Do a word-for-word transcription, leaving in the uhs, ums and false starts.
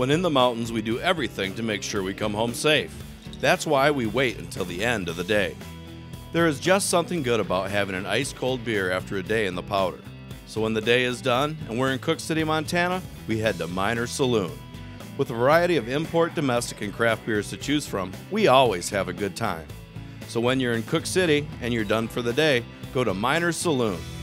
When in the mountains, we do everything to make sure we come home safe. That's why we wait until the end of the day. There is just something good about having an ice-cold beer after a day in the powder. So when the day is done and we're in Cook City, Montana, we head to Miner's Saloon. With a variety of import, domestic, and craft beers to choose from, we always have a good time. So when you're in Cook City and you're done for the day, go to Miner's Saloon.